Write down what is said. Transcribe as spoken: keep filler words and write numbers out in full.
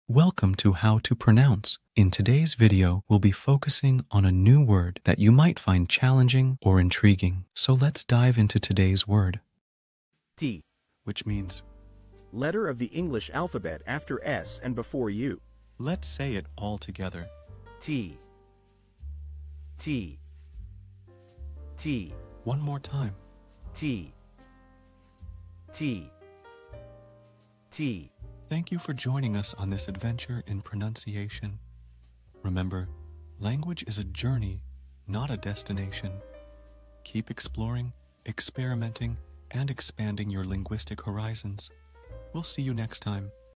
Welcome to How to Pronounce. In today's video, we'll be focusing on a new word that you might find challenging or intriguing. So let's dive into today's word. T. Which means, Letter of the English alphabet after S and before U. let's say it all together. T. T. T. One more time. T. T. T. Thank you for joining us on this adventure in pronunciation. Remember, language is a journey, not a destination. Keep exploring, experimenting, and expanding your linguistic horizons. We'll see you next time.